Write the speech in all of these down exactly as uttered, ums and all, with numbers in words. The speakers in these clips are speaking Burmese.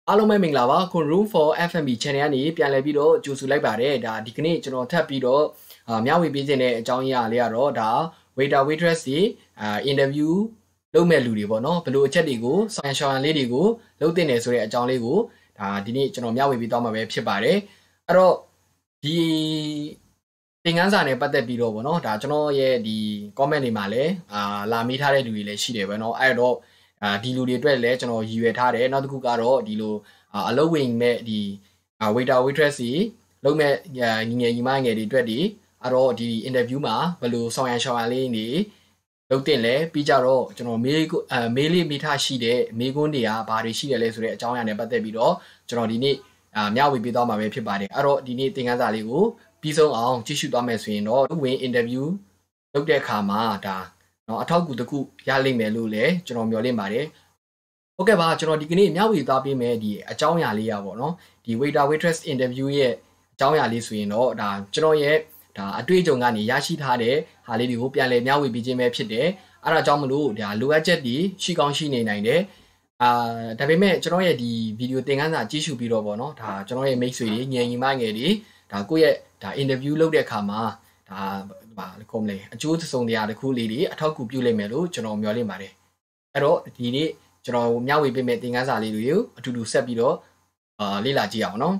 အားလုံးပဲမင်္ဂလာပါခု Room for เอฟ เอ็ม บี channel ကနေပြန်လည်ပြီးတော့ကြိုဆိုလိုက်ပါတယ်ဒါဒီကနေ့ကျွန်တော်ထပ်ပြီးတော့အာမျှဝေပေးခြင်းတဲ့အကြောင်းအရာလေးကတော့ဒါ waiter waitress တွေအာ interview လုပ်မဲ့လူတွေပေါ့နော်ဘယ်လိုအချက်တွေကိုဆောင်ရှောင်လေးတွေကိုလုပ်တင်နေဆိုတဲ့အကြောင်းလေးကိုဒါဒီနေ့ကျွန်တော်မျှဝေပေးသွားမှာပဲဖြစ်ပါတယ်အဲ့တော့ဒီသင်ခန်းစာနဲ့ပတ်သက်ပြီးတော့ပေါ့နော်ဒါကျွန်တော်ရဲ့ဒီ comment တွေမှာလည်းအာလာမေးထားတဲ့လူတွေလည်းရှိတယ်ပဲเนาะအဲ့တော့အာဒီလူတွေအတွက်လည်းကျွန်တော်ရည်ရွယ်ထားတယ်နောက်တစ်ခုကတော့ဒီလိုအလုပ်ဝင်မဲ့ဒီ waiter waitress တွေလုပ်မဲ့ညီငယ်ညီမငယ်တွေအတွက်ဒီအဲ့တော့ဒီ interview မှာဘယ်လိုဆောင်ရန်ရှောင်ရန်လေးနေလုပ်တင်လဲပြီးကြတော့ကျွန်တော်မေးအမေးလေးမိထားရှိတဲ့မေးခွန်းတွေကဘာတွေရှိရလဲဆိုတဲ့အကြောင်းအရာနဲ့ပတ်သက်ပြီးတော့ကျွန်တော်ဒီနေ့အာမျှဝေပေးသွားမှာပဲဖြစ်ပါတယ်အဲ့တော့ဒီနေ့သင်ခန်းစာလေးကိုပြီးဆုံးအောင်ကြည့်ရှုသွားမယ်ဆိုရင်တော့ဝင် interview လုပ်တဲ့အခါမှာဒါเนาะအထောက်အကူတစ်ခုရလိမ့်မယ်လို့လည်းကျွန်တော်မျှော်လင့်ပါတယ်ဟုတ်ကဲ့ပါကျွန်တော်ဒီကနေ့မျှဝေသွားပေးမယ်ဒီအကြောင်းအရာလေးရပါတော့ဒီ waiter waitress interview ရဲ့အကြောင်းအရာလေးဆိုရင်တော့ဒါကျွန်တော်ရဲ့ဒါအတွေ့အကြုံကနေရရှိထားတဲ့ဟာလေးတွေကိုပြန်လည်မျှဝေပေးခြင်းပဲဖြစ်တယ်အဲ့ဒါကြောင့်မလို့ဒါလိုအပ်ချက်တွေရှိကောင်းရှိနေနိုင်တယ်အာဒါပေမဲ့ကျွန်တော်ရဲ့ဒီဗီဒီယိုသင်ခန်းစာကြည့်ရှုပြီးတော့ပေါ့နော်ဒါကျွန်တော်ရဲ့မိတ်ဆွေတွေညင်ညီမငယ်တွေဒါကိုယ့်ရဲ့ဒါ interview လုပ်တဲ့အခါမှာဒါဘာလို့မလဲအကျိုးစုံတရားတစ်ခုလေးတွေအထောက်အကူပြုလိမ့်မယ်လို့ကျွန်တော်မျှော်လင့်ပါတယ်အဲ့တော့ဒီနေ့ကျွန်တော်မျှဝေပေးမယ့်သင်ခန်းစာလေးတွေကိုအတူတူဆက်ပြီးတော့အာလေ့လာကြည့်အောင်နော်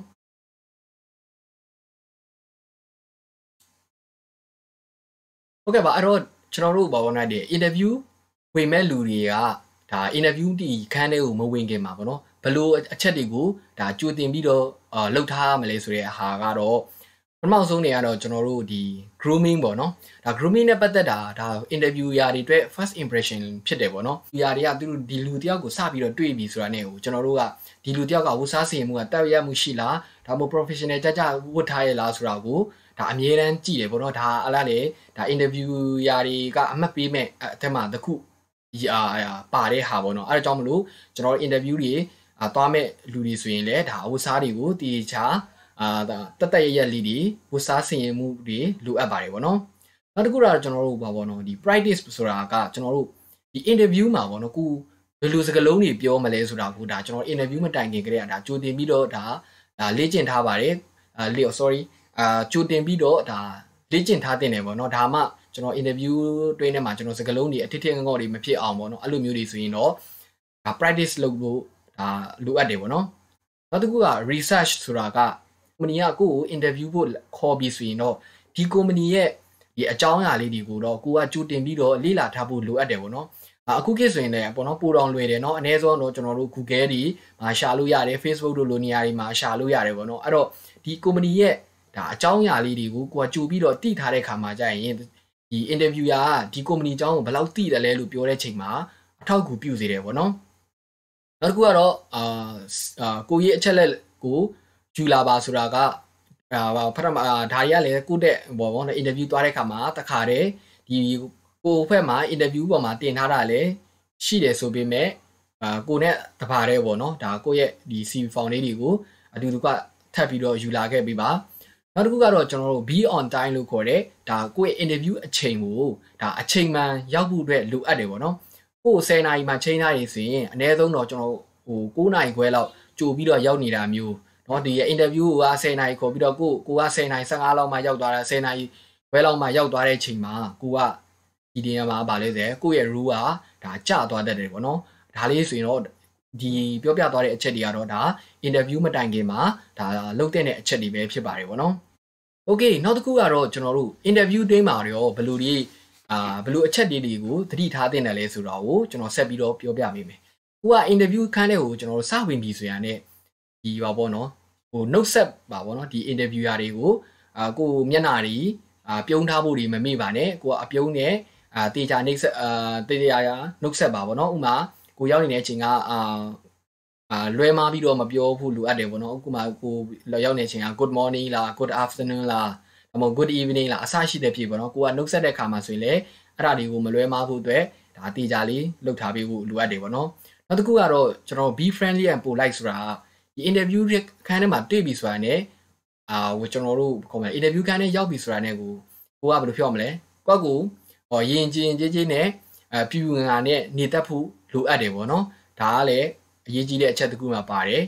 ဟုတ်ကဲ့ပါအဲ့တော့ကျွန်တော်တို့ဘာဝနာတဲ့ interview ဝင်မဲ့လူတွေကဒါ interview ဒီခန်းထဲကိုမဝင်ခင်မှာပေါ့နော်ဘလို့အချက်တွေကိုဒါကြိုတင်ပြီးတော့အာလှုပ်ထားမလဲဆိုတဲ့အဟာကတော့ပထမဆုံးနေကတော့ကျွန်တော်တို့ဒီ grooming ပေါ့နော်ဒါ grooming နဲ့ပတ်သက်တာဒါ interview ရာတွေအတွက် first impression ဖြစ်တယ်ပေါ့နော်ဒီရာတွေကသူတို့ဒီလူတယောက်ကိုစပြီးတော့တွေ့ပြီဆိုတာနဲ့ကိုကျွန်တော်တို့ကဒီလူတယောက်ကဝတ်စားစီရင်မှုကတက်ရမှုရှိလားဒါမှမဟုတ် professional ကြကြဝတ်ထားရလားဆိုတာကိုဒါအမြဲတမ်းကြည့်တယ်ပေါ့နော်ဒါအလားလေဒါ interview ရာတွေကအမှတ်ပေးမဲ့အထက်မှာတစ်ခုအာပါတဲ့ဟာပေါ့နော်အဲဒါကြောင့်မလို့ကျွန်တော် interview တွေအာသွားမဲ့လူတွေဆိုရင်လည်းဒါဝတ်စားတွေကိုတည်ချာအာတက်တက်ရရက်လေးတွေဝတ်စားဆင်ရင်မှုတွေလိုအပ်ပါတယ်ပေါ့နော်နောက်တစ်ခုကတော့ကျွန်တော်တို့ဘာပေါ့နော်ဒီ practice ဆိုတာကကျွန်တော်တို့ဒီ interview မှာပေါ့နော်ကိုဘယ်လိုစကားလုံးတွေပြောမလဲဆိုတာကိုဒါကျွန်တော် interview မတိုင်ခင်ကတည်းကဒါကြိုတင်ပြီးတော့ဒါဒါလေ့ကျင့်ထားပါတယ်အာလေ sorry အာကြိုတင်ပြီးတော့ဒါလေ့ကျင့်ထားတင်တယ်ပေါ့နော်ဒါမှကျွန်တော် interview တွင်းထဲမှာကျွန်တော်စကားလုံးတွေအထစ်ထစ်ငေါ့တွေမဖြစ်အောင်ပေါ့နော်အဲ့လိုမျိုးတွေဆိုရင်တော့ဒါ practice လုပ်လို့ဒါလိုအပ်တယ်ပေါ့နော်နောက်တစ်ခုက research ဆိုတာကကုမ္ပဏီကကိုယ့်ကို interview ဖို့ခေါ်ပြီးဆိုရင်တော့ဒီကုမ္ပဏီရဲ့ဒီအကြောင်းအရာလေးတွေကိုတော့ကိုကကြိုတင်ပြီးတော့လေ့လာထားဖို့လိုအပ်တယ်ပေါ့နော်အခုခေတ်ဆိုရင်လည်းပေါ့နော်ပိုတောင်လွယ်တယ်เนาะအနည်းဆုံးတော့ကျွန်တော်တို့ Google တွေမှာရှာလို့ရတယ် Facebook တို့လိုနေရာတွေမှာရှာလို့ရတယ်ပေါ့နော်အဲ့တော့ဒီကုမ္ပဏီရဲ့ဒါအကြောင်းအရာလေးတွေကိုကိုကကြိုပြီးတော့တိထားတဲ့ခါမှာကြာရင်ဒီ interviewer ကဒီကုမ္ပဏီအကြောင်းကိုဘယ်လောက်သိတယ်လဲလို့ပြောတဲ့ချိန်မှာအထောက်အကူပြုစေတယ်ပေါ့နော်နောက်တစ်ခုကတော့အာကိုကြီးအချက်လက်ကိုယူလာပါဆိုတာကအာဖတ်မှာဒါတွေကလည်းကိုတဲ့ဘောပေါ့နော် interview သွားတဲ့ခါမှာတခါတည်းဒီကိုဖက်မှာ interview ပေါ်မှာတင်ထားတာလည်းရှိတယ်ဆိုပေမဲ့အာကိုနဲ့တပါတဲ့ပေါ့နော်ဒါကိုရဲ့ဒီ C V form လေးတွေကိုအတူတူကထပ်ပြီးတော့ယူလာခဲ့ပြီးပါနောက်တစ်ခုကတော့ကျွန်တော်တို့ be on time လို့ခေါ်တဲ့ဒါကိုရဲ့ interview အချိန်ကိုဒါအချိန်မှန်ရောက်ဖို့အတွက်လိုအပ်တယ်ပေါ့နော်ကိုဆယ်နာရီမှချိန်ထားရည်ဆိုရင်အနည်းဆုံးတော့ကျွန်တော်ဟိုကိုးနာရီခွဲလောက်ကြိုပြီးတော့ရောက်နေတာမျိုးเนาะဒီ interview ကဆယ်နာရီခေါ်ပြီးတော့ကိုကိုကဆယ်နာရီဆယ့်ငါးလောက်မှရောက်သွားတာဆယ်နာရီခွဲလောက်မှရောက်သွားတဲ့ချိန်မှာကိုကဒီနေရာမှာဗာလဲဆိုကိုရဲ့ rule ကဒါကျသွားတတ်တယ်ပေါ့နော်ဒါလေးဆိုရင်တော့ဒီပြောပြသွားတဲ့အချက်တွေကတော့ဒါ interview မတိုင်ခင်မှာဒါလုတ်တဲ့အချက်တွေပဲဖြစ်ပါတယ်ပေါ့နော် okay နောက်တစ်ခုကတော့ကျွန်တော်တို့ interview တွင်းမှာရောဘယ်လိုဒီအာဘယ်လိုအချက်တွေကိုသတိထားသင့်တယ်လဲဆိုတော့ကိုကျွန်တော်ဆက်ပြီးတော့ပြောပြပေးမယ်ကိုက interview ခန်းထဲကိုကျွန်တော်တို့စဝင်ပြီဆိုရတဲ့ဒီပါပေါ့နော်ဟိုနှုတ်ဆက်ပါပေါ့နော်ဒီ interviewer တွေကိုအာကိုမျက်နှာတွေအာပြုံးထားဖို့တွေမမေ့ပါနဲ့ကိုကအပြုံးနဲ့အာတေချာနှိပ်ဆက်အာတေချာနှုတ်ဆက်ပါပေါ့နော်ဥမာကိုရောက်နေတဲ့အချိန်ကအာအာလွဲမားပြီးတော့မပြောဖို့လိုအပ်တယ်ပေါ့နော်ဥမာကိုရောက်နေတဲ့အချိန်က good morning လား good afternoon လားဒါမှမဟုတ် good evening လားအစရှိတဲ့ဖြစ်ပေါ့နော်ကိုကနှုတ်ဆက်တဲ့ခါမှာဆိုရင်လေအဲ့ဒါတွေကိုမလွဲမားဖို့အတွက်ဒါတေချာလေးလုပ်ထားပေးဖို့လိုအပ်တယ်ပေါ့နော်နောက်တစ်ခုကတော့ကျွန်တော် be friendly and polite ဆိုတာဒီ interview ခန်းထဲမှာတွေ့ပြီဆိုတာ ਨੇ အာဟိုကျွန်တော်တို့ခေါ်မယ် interview ခန်းထဲရောက်ပြီဆိုတာ ਨੇ ကိုကိုကဘယ်လိုပြောမလဲကိုကကိုဟောရင်ချင်းချင်းချင်းနဲ့အပြူငါနဲ့နေတတ်ဖို့လိုအပ်တယ်ပေါ့နော်ဒါကလည်းအရေးကြီးတဲ့အချက်တစ်ခုမှပါတယ်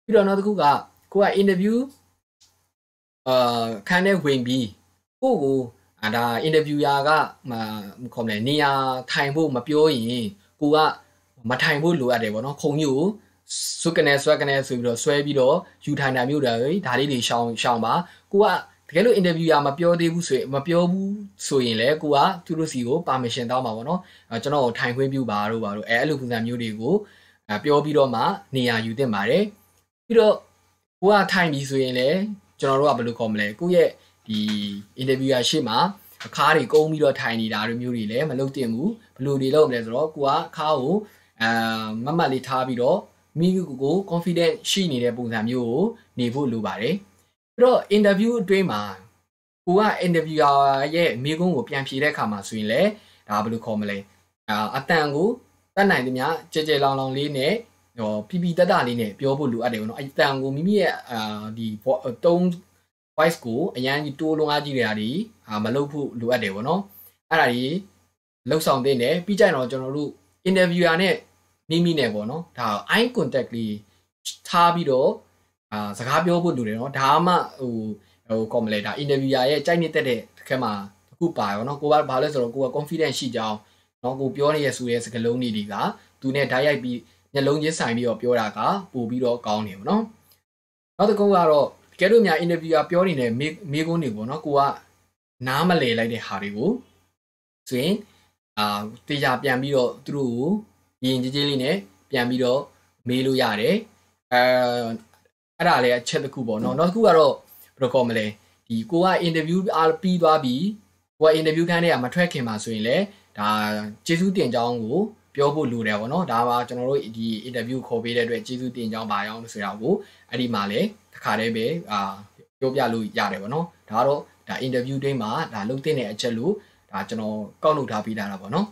ပြီးတော့နောက်တစ်ခုကကိုက interview အာခန်းထဲဝင်ပြီးကိုကိုအာဒါ interviewer ကမခေါ်မလဲနေရာထိုင်ဖို့မပြောရင်ကိုကမထိုင်ဖို့လိုအပ်တယ်ပေါ့နော်ခုံမျိုးကိုစွတ်ကနေဆွဲကနေဆိုပြီးတော့ဆွဲပြီးတော့ယူထိုင်တာမျိုးတွေဒါလေးတွေရှောင်ရှောင်ပါကိုကတကယ်လို့ interviewer မပြောသေးဘူးဆိုရင်မပြောဘူးဆိုရင်လည်းကိုကသူတို့စီကို permission တောင်းပါပေါ့နော်အဲကျွန်တော်ထိုင်ခွင့်ပြုပါတို့ပါတို့အဲအဲ့လိုပုံစံမျိုးတွေကိုအဲပြောပြီးတော့မှနေရာယူသင့်ပါတယ်ပြီးတော့ကိုကထိုင်ပြီဆိုရင်လည်းကျွန်တော်တို့ကဘယ်လိုခေါ်မလဲကိုယ့်ရဲ့ဒီ interviewer ရှေ့မှာအခါးတွေကုန်းပြီးတော့ထိုင်နေတာတို့မျိုးတွေလည်းမလုပ်သင့်ဘူးဘယ်လိုတွေလုပ်မလဲဆိုတော့ကိုကအခါးကိုအာမတ်မတ်လေးထားပြီးတော့မိကိုကို confident ရှိနေတဲ့ပုံစံမျိုးကိုနေဖို့လိုပါတယ်ပြီးတော့ interview အတွင်းမှာကိုက interviewer ရဲ့မိကုန်းကိုပြန်ဖြေတဲ့အခါမှာဆိုရင်လည်းဒါဘယ်လိုခေါ်မလဲအာအတန်ကိုတတ်နိုင်သမျှကြဲကြဲလောင်လောင်လေးနဲ့ဟောပီပီတက်တာလေးနဲ့ပြောဖို့လိုအပ်တယ်ပေါ့နော်အတန်ကိုမိမိရဲ့အာဒီတုံး voice ကိုအရန်ကြီးတိုးလုံးအားကြီးနေတာဒီအာမလုပ်ဖို့လိုအပ်တယ်ပေါ့နော်အဲ့ဒါကြီးလှုပ်ဆောင်တဲ့နဲ့ပြီးကြတော့ကျွန်တော်တို့ interviewer နဲ့မိမိနဲ့ပေါ့နော်ဒါ eye contact လေးထားပြီးတော့အာစကားပြောဖို့လိုတယ်နော်ဒါမှဟိုဟိုကောမလဲဒါ interviewer ရဲ့ကြိုက်နေတဲ့တဲ့ခက်မှာတခုပါရောနော်ကိုကဘာလဲဆိုတော့ကိုက confidence ရှိကြောင်းနော်ကိုပြောနေရဆိုရဲစကားလုံးတွေဒီကသူနဲ့ဓာတ်ရိုက်ပြီးမျက်လုံးချင်းဆိုင်ပြီးတော့ပြောတာကပို့ပြီးတော့ကောင်းတယ်ပေါ့နော်နောက်တစ်ခုကတော့တကယ်လို့များ interviewer ပြောနေတဲ့မေမေးခွန်းတွေပေါ့နော်ကိုကနားမလည်လိုက်တဲ့ဟာတွေကိုဆိုရင်အာတေချာပြန်ပြီးတော့သူတို့ကိုရင်ကြီးကြီးလေးနဲ့ပြန်ပြီးတော့မေးလို့ရတယ်အဲအဲ့ဒါလည်းအချက်တစ်ခုပေါ့နော်နောက်တစ်ခုကတော့ဘယ်လိုခေါ်မလဲဒီကိုက interview အားပြီးသွားပြီကိုက interview ခန်းထဲကမထွက်ခင်မှာဆိုရင်လည်းဒါကျေးဇူးတင်ကြောင်းကိုပြောဖို့လိုတယ်ပေါ့နော်ဒါပါကျွန်တော်တို့ဒီ interview ခေါ်ပေးတဲ့အတွက်ကျေးဇူးတင်ကြောင်းပါအောင်လို့ဆိုတာကိုအဲ့ဒီမှာလည်းတစ်ခါတည်းပဲအာပြောပြလို့ရတယ်ပေါ့နော်ဒါကတော့ဒါ interview တိုင်းမှာဒါလုပ်တဲ့အချက်လို့ဒါကျွန်တော်ကောက်လုပ်ထားပေးတာပေါ့နော်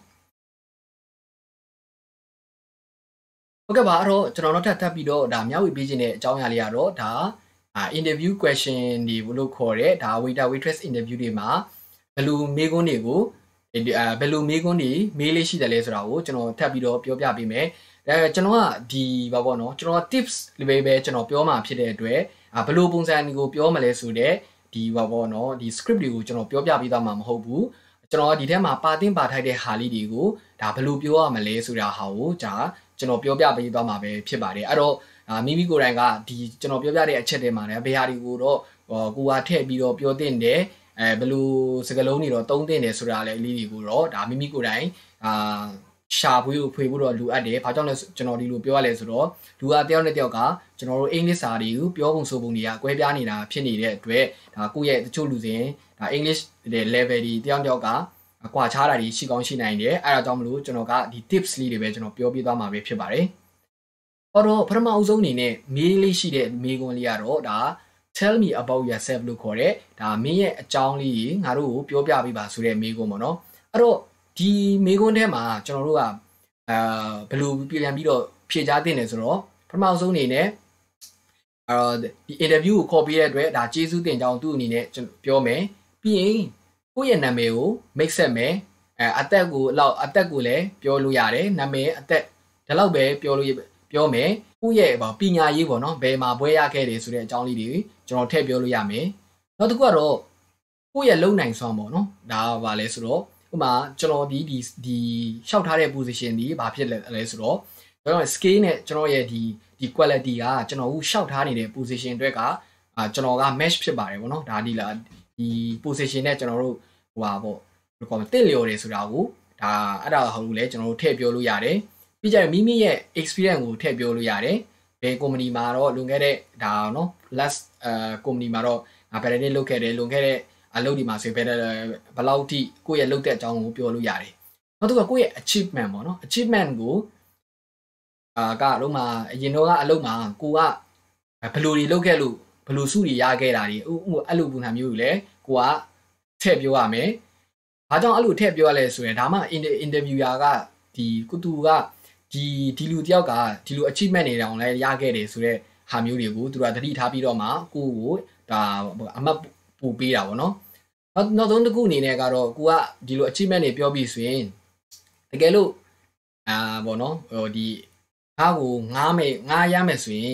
ဟုတ်ကဲ့ပါအဲ့တော့ကျွန်တော်တို့ထပ်ထပ်ပြီးတော့ဒါမျှဝေပေးခြင်းတဲ့အကြောင်းအရာလေးကတော့ဒါအာ interview question တွေဘလို့ခေါ်တဲ့ဒါ waiter waitress interview တွေမှာဘယ်လိုမေးခွန်းတွေကိုအာဘယ်လိုမေးခွန်းတွေမေးလေးရှိတယ်လဲဆိုတာကိုကျွန်တော်ထပ်ပြီးတော့ပြောပြပေးမယ်အဲကျွန်တော်ကဒီပါပေါ့နော်ကျွန်တော် tips လေးပဲပဲကျွန်တော်ပြောမှာဖြစ်တဲ့အတွက်အာဘယ်လိုပုံစံတွေကိုပြောမလဲဆိုတဲ့ဒီပါပေါ့နော်ဒီ script တွေကိုကျွန်တော်ပြောပြပေးသွားမှာမဟုတ်ဘူးကျွန်တော်ဒီထဲမှာပါတင်ပါထိုက်တဲ့ဟာလေးတွေကိုဒါဘယ်လိုပြောရမလဲဆိုတာဟာကိုဒါကျွန်တော်ပြောပြပေးသွားမှာပဲဖြစ်ပါတယ်အဲ့တော့မိမိကိုယ်တိုင်ကဒီကျွန်တော်ပြောပြတဲ့အချက်တွေမှာလည်းဘယ်ဟာတွေကိုတော့ကိုကထည့်ပြီးတော့ပြောတင်တယ်အဲဘယ်လိုစကားလုံးတွေတော့သုံးတင်တယ်ဆိုတာလည်းအလေးတွေကိုတော့ဒါမိမိကိုယ်တိုင်အာရှာဖွေးဖွေးဖို့တော့လိုအပ်တယ်။ဘာကြောင့်လဲကျွန်တော်ဒီလိုပြောရလဲဆိုတော့လူကတယောက်နဲ့တယောက်ကကျွန်တော်တို့အင်္ဂလိပ်စာတွေကိုပြောပုံဆိုပုံတွေကကွဲပြားနေတာဖြစ်နေတဲ့အတွက်ဒါကိုယ့်ရဲ့တချို့လူစဉ်ဒါ English level တွေတယောက်တယောက်ကအကွာခြားတာတွေရှိကောင်းရှိနိုင်တယ်။အဲဒါကြောင့်မလို့ကျွန်တော်ကဒီ tips လေးတွေပဲကျွန်တော်ပြောပြသွားမှာပဲဖြစ်ပါတယ်။အော်တော့ပထမအဆုံးအနေနဲ့မေးလေးရှိတဲ့မေးခွန်းလေးကတော့ဒါ tell me about yourself လို့ခေါ်တဲ့ဒါမင်းရဲ့အကြောင်းလေးငါတို့ကိုပြောပြပေးပါဆိုတဲ့မေးခွန်းပေါ့နော်။အဲ့တော့ဒီမေးခွန်းထဲမှာကျွန်တော်တို့ကအာဘယ်လိုပြန်ပြီးတော့ဖြေကြားသင့်တယ်ဆိုတော့ပထမဆုံးအနေနဲ့အာဒီ interview ကိုခေါ်ပေးတဲ့အတွက်ဒါကျေးဇူးတင်ကြောင်းသူ့အနေနဲ့ပြောမယ်ပြီးရင်ကိုယ့်ရဲ့နာမည်ကို make ဆက်မယ်အဲအသက်ကိုလောက်အသက်ကိုလည်းပြောလို့ရတယ်နာမည်အသက်ဒီလောက်ပဲပြောလို့ပြောမယ်ကိုယ့်ရဲ့ပညာရေးပေါ့နော်ဘယ်မှာဘွဲရခဲ့တယ်ဆိုတဲ့အကြောင်းလေးတွေကျွန်တော်ထည့်ပြောလို့ရမယ်နောက်တစ်ခုကတော့ကိုယ့်ရဲ့လုံနိုင်စွမ်းပေါ့နော်ဒါကဘာလဲဆိုတော့ဥပမာကျွန်တော်ဒီဒီဒီရှောက်ထားတဲ့ position ဒီဘာဖြစ်လဲဆိုတော့ကျွန်တော် scale နဲ့ကျွန်တော်ရဲ့ဒီဒီ quality ကကျွန်တော်ရှောက်ထားနေတဲ့ position အတွက်ကအာကျွန်တော်က match ဖြစ်ပါတယ်ဗောနော်ဒါဒီလားဒီ position နဲ့ကျွန်တော်တို့ဟိုပါဗောဘယ်လိုခေါ်မလဲတင့်လျော်တယ်ဆိုတာကိုဒါအဲ့ဒါဟုတ်လို့လဲကျွန်တော်တို့ထည့်ပြောလို့ရတယ်ပြီးကြရင်မိမိရဲ့ experience ကိုထည့်ပြောလို့ရတယ်ဘယ် company မှာတော့လွန်ခဲ့တဲ့ဒါနော် last အာ company မှာတော့ငါဘယ်နေ့လုပ်ခဲ့တယ်လွန်ခဲ့တဲ့အလုပ်ဒီမှာဆိုဘယ်ဘယ်လောက်ထိကိုယ့်ရဲ့လုပ်တဲ့အကြောင်းကိုပြောလို့ရတယ်နောက်တစ်ခုကကိုယ့်ရဲ့ achievement ပေါ့နော် achievement ကိုအာကတော့မှအရင်တော့ကအလုပ်မှာကိုကဘယ်လိုတွေလုပ်ခဲ့လို့ဘယ်လိုစုတွေရခဲ့တာတွေအဲ့လိုပုံစံမျိုးတွေလည်းကိုကထည့်ပြောရမယ်ဘာကြောင့်အဲ့လိုထည့်ပြောရလဲဆိုရင်ဒါမှ interviewer ကဒီကုတူကဒီဒီလူတယောက်ကဒီလို achievement တွေတောင်လည်းရခဲ့တယ်ဆိုတော့ဟာမျိုးတွေကိုသူကသတိထားပြီးတော့မှကိုကိုဒါအမှတ်ပို့ပေးတာပေါ့နော်နောက်ဆုံးတစ်ခုအနေနဲ့ကတော့ကိုကဒီလို achievement တွေပြောပြီးဆိုရင်တကယ်လို့အာပေါ့နော်ဟိုဒီငါ့ကိုငားမယ်ငားရမယ်ဆိုရင်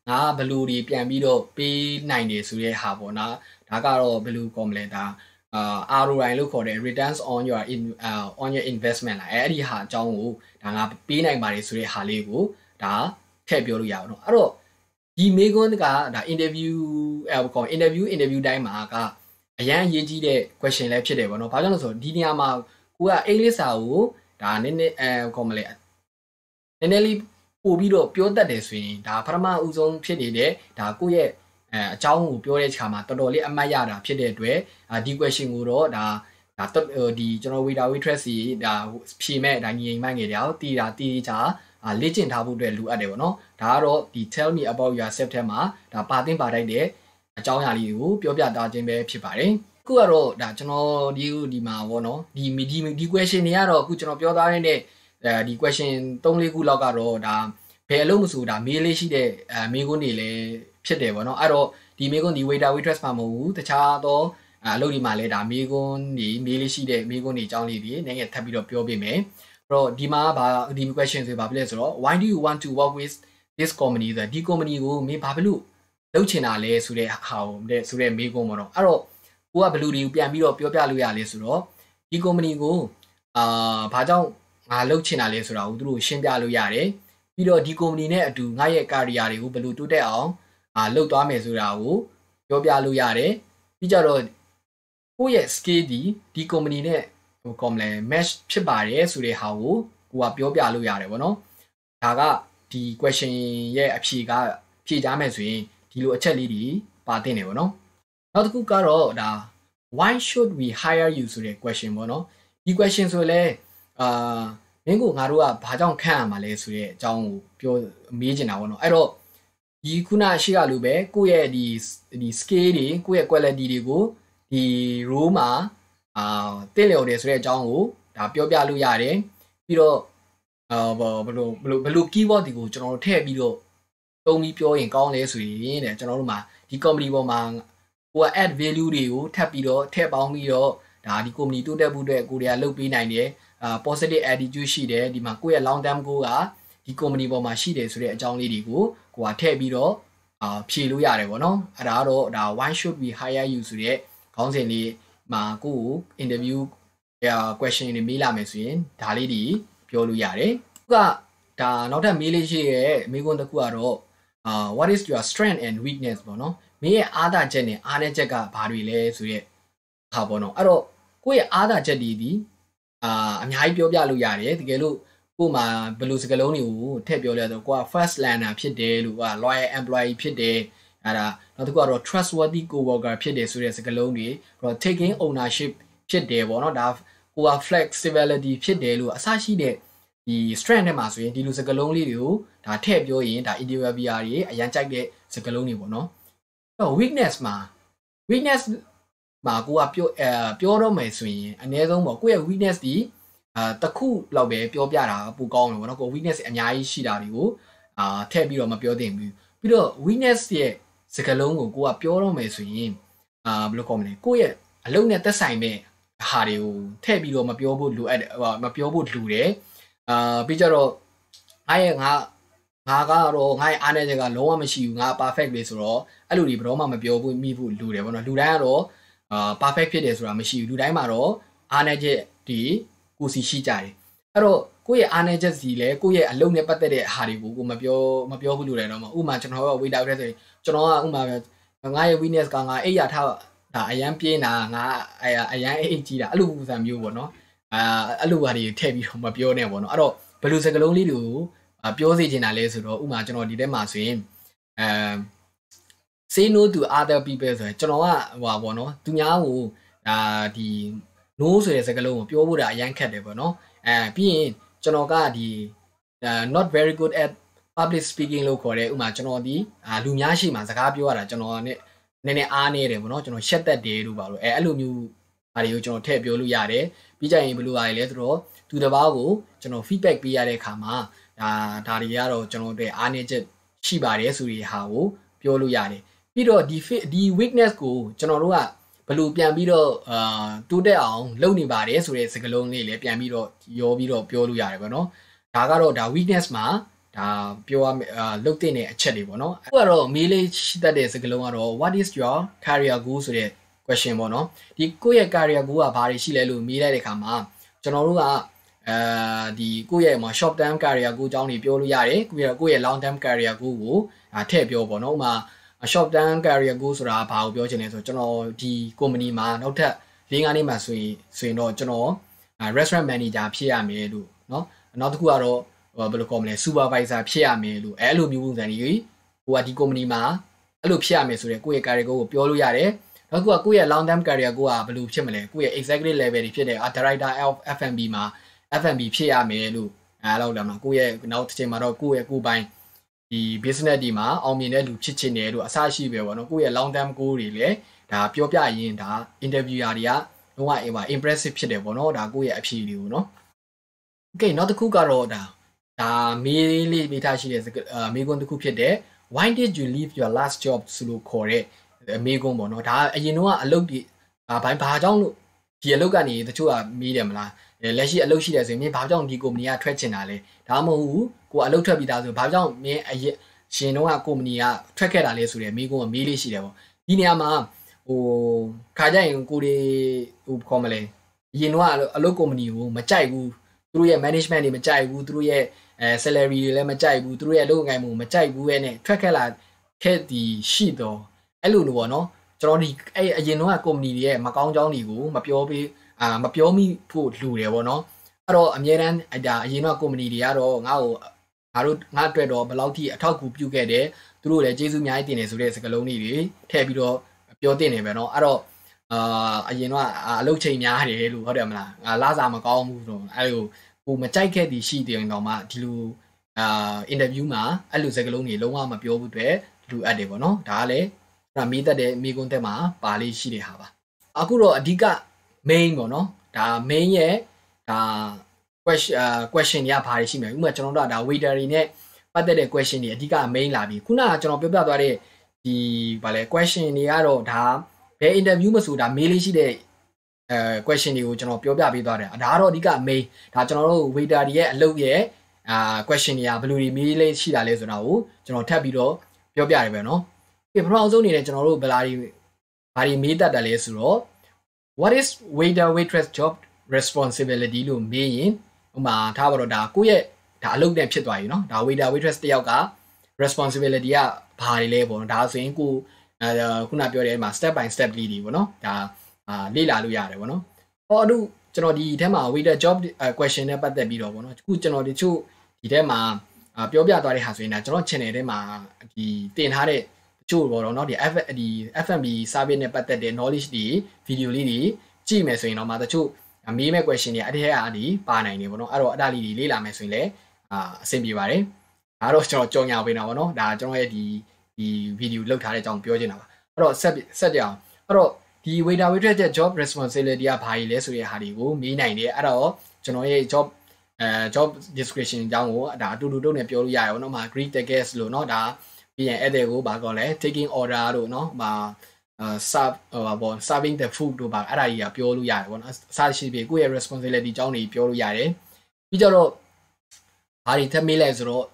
ငါဘလူတွေပြန်ပြီးတော့ပေးနိုင်တယ်ဆိုတဲ့ဟာပေါ့နော်ဒါကတော့ဘယ်လိုကောမလဲဒါအာ R O I လို့ခေါ်တဲ့ returns on your in uh, on your investment လားအဲ့ဒီဟာအကြောင်းကိုဒါငါပေးနိုင်ပါတယ်ဆိုတဲ့ဟာလေးကိုဒါထည့်ပြောလို့ရအောင်နော်အဲ့တော့ဒီမေကွန်းကဒါ interview အဲ့ကော interview interview တိုင်းမှာကအရန်အရေးကြီးတဲ့ question လည်းဖြစ်တယ်ပေါ့နော်ဘာကြောင့်လဲဆိုတော့ဒီနေရာမှာကိုကအင်္ဂလိပ်စာကိုဒါနည်းနည်းအဲကောမလဲနည်းနည်းလေးပို့ပြီးတော့ပြောတတ်တယ်ဆိုရင်ဒါပထမဦးဆုံးဖြစ်နေတဲ့ဒါကိုယ့်ရဲ့အဲအကြောင်းကိုပြောတဲ့ခြားမှာတော်တော်လေးအမှတ်ရတာဖြစ်တဲ့အတွက်ဒီ question ကိုတော့ဒါဒါဒီကျွန်တော် waiter waitress စီဒါဖြေမဲ့ဒါညီအိမ်မငယ်တွေတီးတာတီးချာလေ့ကျင့်ထားဖို့အတွက်လိုအပ်တယ်ပေါ့နော်ဒါကတော့ဒီ tell me about yourself ထဲမှာဒါပါသင်ပါတိုက်တဲ့အကြောင်းအရာလေးကိုပြောပြထားခြင်းပဲဖြစ်ပါတယ်အခုကတော့ဒါကျွန်တော်ဒီဒီမှာပေါ့နော်ဒီဒီဒီ question တွေကတော့အခုကျွန်တော်ပြောသားတဲ့အဲဒီ question သုံးလေးခုလောက်ကတော့ဒါဘယ်အလုပ်မဆိုဒါမေးလေးရှိတဲ့အဲမေးခွန်းတွေလည်းဖြစ်တယ်ပေါ့နော်အဲ့တော့ဒီမေးခွန်းဒီ waiter waitress မှာမဟုတ်ဘူးတခြားသောအလုပ်တွေမှာလည်းဒါမေးခွန်းတွေမေးလေးရှိတဲ့မေးခွန်းတွေအကြောင်းလေးတွေနည်းငယ်ထပ်ပြီးတော့ပြောပေးမယ်အဲ့တော့ဒီမှာဘာဒီ question ဆိုပါပြလဲဆိုတော့ why do you want to work with this company ဆိုဒီ company ကိုမင်းဘာဖြစ်လို့လုပ်ချင်တာလဲဆိုတဲ့ဟာကိုဆိုတဲ့မေးခွန်းပေါ့နော်အဲ့တော့ကိုကဘယ်လိုတွေကိုပြန်ပြီးတော့ပြောပြလို့ရလဲဆိုတော့ဒီ company ကိုအာဘာကြောင့်ငါလုပ်ချင်တာလဲဆိုတာကိုသူတို့ရှင်းပြလို့ရတယ်ပြီးတော့ဒီ company နဲ့အတူငါရဲ့ career တွေကိုဘယ်လိုတိုးတက်အောင်အာလုပ်သွားမယ်ဆိုတာကိုပြောပြလို့ရတယ်ပြီးကြတော့ကိုယ့်ရဲ့ skill ဒီဒီ company နဲ့ဟို com လဲ match ဖြစ်ပါတယ်ဆိုတဲ့ဟာကိုကိုကပြောပြလို့ရတယ်ဗောနော်ဒါကဒီ question ရဲ့အဖြေကဖြေကြမယ်ဆိုရင်ဒီလိုအချက်လေးတွေပါတင်တယ်ဗောနော်နောက်တစ်ခုကတော့ဒါ why should we hire you ဆိုတဲ့ question ဗောနော်ဒီ question ဆိုလဲအာမင်းကိုငါတို့ကဘာကြောင့်ခန့်ရမှာလဲဆိုတဲ့အကြောင်းကိုပြောမေးချင်တာဗောနော်အဲ့တော့ဒီခုနရှိရလို့ပဲကိုယ့်ရဲ့ဒီဒီ skill တွေကိုယ့်ရဲ့ quality တွေကိုဒီ role မှာအာတင်လျော်တယ်ဆိုတဲ့အကြောင်းကိုဒါပြောပြလို့ရတယ်ပြီးတော့အာဘယ်လိုဘယ်လိုဘယ်လို keyword တွေကိုကျွန်တော်တို့ထည့်ပြီးတော့သုံးပြီးပြောရင်ကောင်းလဲဆိုရင်တဲ့ကျွန်တော်တို့မှာဒီ company ပေါ်မှာကိုက add value တွေကိုထပ်ပြီးတော့ထည့်ပေါင်းပြီးတော့ဒါဒီ company တိုးတက်ဖို့အတွက်ကိုတွေကလုပ်ပေးနိုင်တယ်အာ positive attitude ရှိတယ်ဒီမှာကိုယ့်ရဲ့ long term goal ကဒီ company ပေါ်မှာရှိတယ်ဆိုတဲ့အကြောင်းလေးတွေကိုကိုကထည့်ပြီးတော့အာဖြေလို့ရတယ်ပေါ့နော်အဲ့ဒါကတော့ဒါ why should we hire you ဆိုတဲ့ခေါင်းစဉ်လေးမှာကိုကို interview question တွေမေးလာမယ်ဆိုရင်ဒါလေးတွေပြောလို့ရတယ်ခုကဒါနောက်ထပ်မေးလေးရှိရဲ့မေးခွန်းတစ်ခုကတော့အာ what is your strength and weakness ပေါ့နော်မင်းရဲ့အားသာချက်နဲ့အားနည်းချက်ကဘာတွေလဲဆိုတဲ့ဟာပေါ့နော်အဲ့တော့ကိုယ့်ရဲ့အားသာချက်တွေဒီအာအများကြီးပြောပြလို့ရတယ်တကယ်လို့ကို့မှာဘယ်လိုစကားလုံးတွေကိုထည့်ပြောလဲဆိုတော့ကိုက first learner ဖြစ်တယ်လို့က loyal employee ဖြစ်တယ်အဲ့ဒါနောက်တစ်ခုကတော့ trustworthy coworker ဖြစ်တယ်ဆိုတဲ့စကားလုံးတွေပြီးတော့ taking ownership ဖြစ်တယ်ပေါ့နော်ဒါကိုက flexibility ဖြစ်တယ်လို့အစရှိတဲ့ဒီ strength နဲ့မှာဆိုရင်ဒီလိုစကားလုံးလေးတွေကိုဒါထည့်ပြောရင်ဒါ interviewer တွေအရန်ကြိုက်တဲ့စကားလုံးတွေပေါ့နော်အဲ့တော့ weakness မှာ weakness မှာကိုကပြောအဲပြောတော့မယ်ဆိုရင်အနည်းဆုံးပေါ့ကိုယ့်ရဲ့ weakness ဒီအာတခုလောက်ပဲပြောပြတာပိုကောင်းတယ်ပေါ့နော်ကို weakness အများကြီးရှိတာတွေကိုအာထည့်ပြီးတော့မပြောသင့်ဘူးပြီးတော့ weakness ရဲ့စကားလုံးကိုကိုကပြောတော့မယ်ဆိုရင်အာဘယ်လိုခေါ်မလဲကိုယ့်ရဲ့အလုံးနဲ့သက်ဆိုင်တဲ့ဟာတွေကိုထည့်ပြီးတော့မပြောဖို့လိုအပ်မပြောဖို့လိုတယ်အာပြီးကြတော့ငါရဲ့ငါငါကတော့ငါရဲ့အားနည်းချက်ကလုံးဝမရှိဘူးငါ perfect ပဲဆိုတော့အဲ့လိုတွေဘယ်တော့မှမပြောဖို့မိဖို့လိုတယ်ပေါ့နော်လူတိုင်းကတော့အာ perfect ဖြစ်တယ်ဆိုတာမရှိဘူးလူတိုင်းမှာတော့အားနည်းချက်ဒီကိုစီရှိကြတယ်အဲ့တော့ကိုယ့်ရဲ့အားနည်းချက်စီလဲကိုယ့်ရဲ့အလုပ်နဲ့ပတ်သက်တဲ့ဟာတွေကိုကိုမပြောမပြောဘူးလို့လည်းတော့မဥပမာကျွန်တော်က waiter တဲ့ဆိုရင်ကျွန်တော်ကဥပမာငါရဲ့ weakness ကငါအိပ်ရထားဒါအရန်ပြင်းတာငါအရန်အိတ်ကြီးတာအဲ့လိုပုံစံမျိုးပေါ့နော်အာအဲ့လိုဟာတွေထည့်ပြီးတော့မပြောနဲ့ပေါ့နော်အဲ့တော့ဘယ်လိုစကားလုံးလေးတွေကိုပြောစေချင်တာလဲဆိုတော့ဥပမာကျွန်တော်ဒီထဲမှာဆိုရင်အဲ say no to other people ဆိုရင်ကျွန်တော်ကဟိုပါပေါ့နော်သူများကိုဒါဒီ no ဆိုတဲ့စကားလုံးကိုပြောဖို့တာအရန်ခက်တယ်ပေါ့နော်အဲပြီးရင်ကျွန်တော်ကဒီ not very good at public speaking လို့ခေါ်တယ်ဥပမာကျွန်တော်ဒီလူများရှိမှစကားပြောရတာကျွန်တော်နဲ့နည်းနည်းအားနေတယ်ပေါ့နော်ကျွန်တော်ရှက်သက်တယ်လို့ပါလို့အဲအဲ့လိုမျိုးဟာတွေကိုကျွန်တော်ထည့်ပြောလို့ရတယ်ပြီးကြရင်ဘယ်လိုပါလဲဆိုတော့သူတစ်ပါးကိုကျွန်တော် feedback ပေးရတဲ့အခါမှာဒါဒါတွေကတော့ကျွန်တော်တို့အားနေချက်ရှိပါတယ်ဆိုတဲ့ဟာကိုပြောလို့ရတယ်ပြီးတော့ဒီဒီ weakness ကိုကျွန်တော်တို့ကဘယ်လိုပြန်ပြီးတော့အာတိုးတက်အောင်လုပ်နေပါတယ်ဆိုတဲ့စကားလုံးလေးလည်းပြန်ပြီးတော့ရောပြီးတော့ပြောလို့ရတယ်ပေါ့နော်ဒါကတော့ဒါ weakness မှာဒါပြောရမယ်အာလုတ်တဲ့နေအချက်တွေပေါ့နော်အခုကတော့မေးလေးရှိတတ်တဲ့စကားလုံးကတော့ what is your career goal ဆိုတဲ့ question ပေါ့နော်ဒီကိုယ့်ရဲ့ career goal ကဘာတွေရှိလဲလို့မေးလိုက်တဲ့အခါမှာကျွန်တော်တို့ကအဲဒီကိုယ့်ရဲ့မှာ short term career goal အကြောင်းတွေပြောလို့ရတယ်ကိုယ့်ရဲ့ကိုယ့်ရဲ့ long term career goal ကိုထည့်ပြောပေါ့နော်ဥပမာ short term career goal ဆိုတာဘာကိုပြောချင်လဲဆိုတော့ကျွန်တော်ဒီ company မှာနောက်ထပ်၄-၅နှစ်မှဆိုရင်ဆိုရင်တော့ကျွန်တော် restaurant manager ဖြစ်ရမယ်လို့เนาะနောက်တစ်ခုကတော့ဘယ်လိုခေါ်မလဲ supervisor ဖြစ်ရမယ်လို့အဲလိုမျိုးပုံစံကြီးဟိုကဒီ company မှာအဲ့လိုဖြစ်ရမယ်ဆိုတဲ့ကိုယ့်ရဲ့ career goal ကိုပြောလို့ရတယ်နောက်တစ်ခုကကိုယ့်ရဲ့ long term career goal ကဘယ်လိုဖြစ်မလဲကိုယ့်ရဲ့ executive level တွေဖြစ်တဲ့ director of F and B မှာ F and B ဖြစ်ရမယ်လို့အဲလောက်လာမှာကိုယ့်ရဲ့နောက်တစ်ချိန်မှာတော့ကိုယ့်ရဲ့ကိုယ်ပိုင်ဒီ business ဒီမှာအောင်မြင်တဲ့လူဖြစ်ချင်တယ်လို့အစရှိပဲပေါ့နော်ကိုယ့်ရဲ့ long term goal တွေလည်းဒါပြောပြရင်ဒါ interviewer တွေကလုံးဝအင်ပါ impressive ဖြစ်တယ်ပေါ့နော်ဒါကိုယ့်ရဲ့အဖြေတွေကိုနော် okay နောက်တစ်ခုကတော့ဒါဒါမေးလေးမိထားရှိတဲ့မေးခွန်းတစ်ခုဖြစ်တဲ့ why did you leave your last job ဆိုလို့ခေါ်တဲ့မေးခွန်းပေါ့နော်ဒါအရင်တော့အလုပ်ဒီဘာဘိုင်းဘာကြောင့်လို့ဒီအလုပ်ကနေတချို့ကမေးတယ်မလားလက်ရှိအလုပ်ရှိတယ်ဆိုရင်မင်းဘာကြောင့်ဒီ company ကထွက်ချင်တာလဲဒါမှမဟုတ်ဘူးကိုအလုပ်ထွက်ပြီးသားဆိုဘာကြောင့်မင်းအရင်ရှင်တော့က company ကထွက်ခဲ့တာလဲဆိုတဲ့မေးခွန်းကမေးလေးရှိတယ်ပေါ့ဒီနေရာမှာဟိုခါကြရင်ကိုတွေဟိုခေါ်မလဲအရင်တော့အလုပ် company ကိုမကြိုက်ဘူးသူတို့ရဲ့ management တွေမကြိုက်ဘူးသူတို့ရဲ့အဲ salary တွေလည်းမကြိုက်ဘူးသူတို့ရဲ့အလုပ်အကိုင်မှုမကြိုက်ဘူးရဲ့နဲ့ထွက်ခဲ့လာခဲ့ဒီရှိတော့အဲ့လိုလိုပေါ့နော်ကျွန်တော်ဒီအဲ့အရင်တော့ company တွေရဲ့မကောင်းကြောင်းတွေကိုမပြောပေးအာမပြောမိဖို့လူတယ်ပေါ့နော်အဲ့တော့အများတန်းအဒါအရင်တော့ company တွေကတော့ငါ့ကိုငါတို့ငါအတွက်တော့ဘယ်လောက်ထိအထောက်အကူပြုခဲ့တယ်သူတို့လည်းကျေးဇူးအများကြီးတင်တယ်ဆိုတဲ့စကားလုံးတွေထည့်ပြီးတော့ပြောတင်နေပဲเนาะအဲ့တော့အာအရင်တော့အလုပ်ချိန်များတယ်လို့ဟုတ်တယ်မလားငါလာစားမကောင်းဘူးဆိုအဲ့လိုဟိုမကြိုက်ခဲ့သည်ရှိတယ်တော့မှဒီလိုအာ interview မှာအဲ့လိုစကားလုံးတွေလုံးဝမပြောဘူးတဲ့လူအပ်တယ်ပေါ့เนาะဒါကလည်းအဲ့မေးတတ်တဲ့မိကွန်းတက်မှာပါလေးရှိတယ်ဟာပါအခုတော့အဓိက main ပေါ့เนาะဒါ main ရဲ့ဒါ question question တွေကဘာတွေရှိမလဲဥပမာကျွန်တော်တို့ကဒါ waiter တွေနဲ့ပတ်သက်တဲ့ question တွေအဓိက main လာပြီခုနကကျွန်တော်ပြောပြသွားတဲ့ဒီဗာလဲ question တွေကတော့ဒါဘယ် interview မဆိုဒါ mail လေးရှိတဲ့အဲ question တွေကိုကျွန်တော်ပြောပြပေးသွားတယ်ဒါကတော့အဓိက main ဒါကျွန်တော်တို့ waiter တွေရဲ့အလုပ်ရဲ့အာ question တွေကဘယ်လိုတွေ mail လေးရှိတာလဲဆိုတာကိုကျွန်တော်ထပ်ပြီးတော့ပြောပြရပဲเนาะဒီပထမဆုံးအနေနဲ့ကျွန်တော်တို့ဘယ်လာတွေဘာတွေမေးတတ်တယ်လဲဆိုတော့ what is waiter waitress job responsibility လို့မေးရင်ဥပမာထားပါတော့ဒါကိုယ့်ရဲ့ဒါအလုပ်နဲ့ဖြစ်သွားပြီเนาะဒါ waiter waitress တယောက်က responsibility ကဘာတွေလဲပေါ့နော်ဒါဆိုရင်ကိုအဲခုနပြောတဲ့မှာ step by step လေးတွေပေါ့နော်ဒါအာလေ့လာလို့ရတယ်ပေါ့နော်ဟောအခုကျွန်တော်ဒီထဲမှာ waiter job question နဲ့ပတ်သက်ပြီးတော့ပေါ့နော်အခုကျွန်တော်ဒီချို့ဒီထဲမှာပြောပြသွားတဲ့ဟာဆိုရင်ဒါကျွန်တော် channel ထဲမှာဒီတင်ထားတဲ့ချို့ပေါ့နော်ဒီ F ဒီ F and B service နဲ့ပတ်သက်တဲ့ knowledge တွေ video လေးတွေကြည့်မယ်ဆိုရင်တော့မှတချို့မေးမဲ့ question တွေအဲ့ဒီဟာဒီပါနိုင်တယ်ပေါ့နော်အဲ့တော့အတားလေးတွေလေ့လာမယ်ဆိုရင်လည်းအာအဆင်ပြေပါတယ်ဒါတော့ကျွန်တော်ကြော်ညာပေးတာပေါ့နော်ဒါကျွန်တော်ရဲ့ဒီဒီ video လောက်ထားတဲ့အကြောင်းပြောချင်တာပါအဲ့တော့ဆက်ဆက်ကြအောင်အဲ့တော့ဒီ waiter waitress ရဲ့ job responsibility ကဘာကြီးလဲဆိုတဲ့ဟာတွေကိုမေးနိုင်တယ်အဲ့တော့ကျွန်တော်ရဲ့ job အဲ job description အကြောင်းကိုဒါအတူတူတုံးနဲ့ပြောလို့ရတယ်ပေါ့နော်မှာ greet the guest လို့เนาะဒါပြီးရင်အဲ့တဲ့ကိုဘာကောလဲ taking order လို့เนาะမှာ serve ဟိုပါပေါ့ serving the food တို့ပါအဲ့ဒါကြီးကပြောလို့ရတယ်ပေါ့နော်အစားရှိပြီကိုယ့်ရဲ့ responsibility အကြောင်းတွေပြောလို့ရတယ်ပြီးကြတော့ဘာတွေထပ်မေးလိုက်ဆိုတော့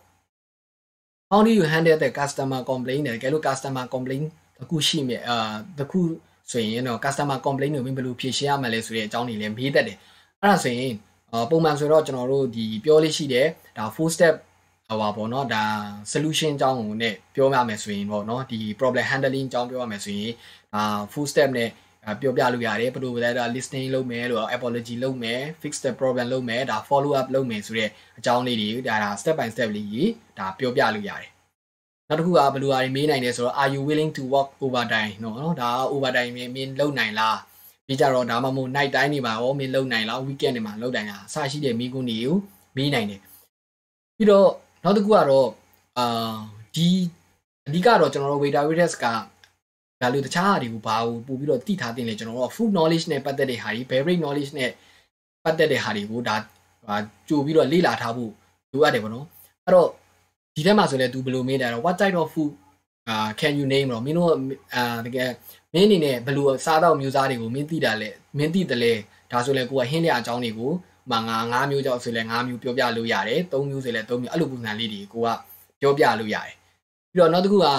how do you handle the customer complaint တယ်ကဲလို့ customer complaint တခုရှိမြဲအာတခုဆိုရင်တော့ customer complaint ကိုမင်းဘယ်လိုဖြေရှင်းရမလဲဆိုတဲ့အကြောင်းတွေလည်းမေးတတ်တယ်အဲ့ဒါဆိုရင်ပုံမှန်ဆိုတော့ကျွန်တော်တို့ဒီပြောလေးရှိတယ်ဒါ four step ဟောပါပေါ့နော်ဒါ solution အကြောင်းကိုနဲ့ပြောရမယ်ဆိုရင်ပေါ့နော်ဒီ problem handling အကြောင်းပြောရမယ်ဆိုရင်အာ full step နဲ့ပြောပြလို့ရတယ်ဘယ်လိုလဲဒါ listening လုပ်မယ်လို့ apology လုပ်မယ် fix the problem လုပ်မယ်ဒါ follow up လုပ်မယ်ဆိုတဲ့အကြောင်းလေးတွေဒါ step by step လေးကြီးဒါပြောပြလို့ရတယ်နောက်တစ်ခုကဘယ်လိုအားမေးနိုင်လဲဆိုတော့ are you willing to work overtime เนาะဒါ overtime မင်းလုပ်နိုင်လားပြီးကြတော့ဒါမှမဟုတ် night time တွေမှာရောမင်းလုပ်နိုင်လား weekend တွေမှာလုပ်နိုင်လားအစရှိတဲ့မိကုန်းတွေကိုမေးနိုင်တယ်ပြီးတော့နောက်တစ်ခုကတော့အာဒီအဓိကတော့ကျွန်တော်တို့ waiter waitress ကဒါလို့တခြားဟာတွေကိုဘာကိုပို့ပြီးတော့သိထားတင်လဲကျွန်တော်တို့ food knowledge နဲ့ပတ်သက်တဲ့ဟာတွေ beverage knowledge နဲ့ပတ်သက်တဲ့ဟာတွေကိုဒါကြိုပြီးတော့လေ့လာထားဖို့လိုအပ်တယ်ပေါ့နော်အဲ့တော့ဒီထဲမှာဆိုလဲ तू ဘယ်လိုမေးတယ်တော့ what type of food uh can you name တော့မင်းတို့အာတကယ်မင်းအနေနဲ့ဘယ်လိုစားတော့မျိုးစားတွေကိုမင်းသိတာလဲမင်းသိတယ်လဲဒါဆိုလဲကိုကဟင်းလျာအကြောင်းတွေကိုမှာငါငါးမျိုးကြောင့်ဆိုလဲငါးမျိုးပြောပြလို့ရတယ်သုံးမျိုးဆိုလဲသုံးမျိုးအဲ့လိုပုံစံလေးတွေကိုကပြောပြလို့ရတယ်ပြီးတော့နောက်တစ်ခုက